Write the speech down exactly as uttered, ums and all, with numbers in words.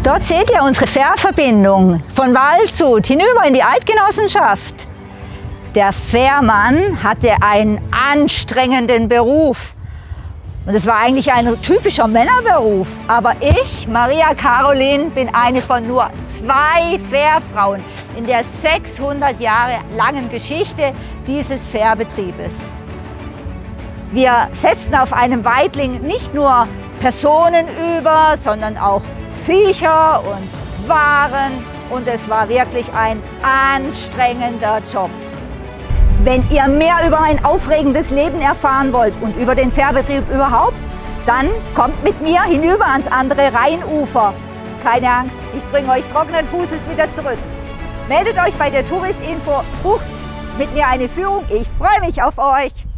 Dort seht ihr unsere Fährverbindung von Waldshut hinüber in die Eidgenossenschaft. Der Fährmann hatte einen anstrengenden Beruf. Und es war eigentlich ein typischer Männerberuf. Aber ich, Maria Caroline, bin eine von nur zwei Fährfrauen in der sechshundert Jahre langen Geschichte dieses Fährbetriebes. Wir setzten auf einem Weitling nicht nur Personen über, sondern auch Viecher und Waren. Und es war wirklich ein anstrengender Job. Wenn ihr mehr über ein aufregendes Leben erfahren wollt und über den Fährbetrieb überhaupt, dann kommt mit mir hinüber ans andere Rheinufer. Keine Angst, ich bringe euch trockenen Fußes wieder zurück. Meldet euch bei der Touristinfo, bucht mit mir eine Führung. Ich freue mich auf euch.